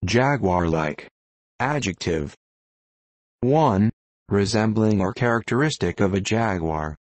Jaguar-like. Adjective. 1. Resembling or characteristic of a jaguar.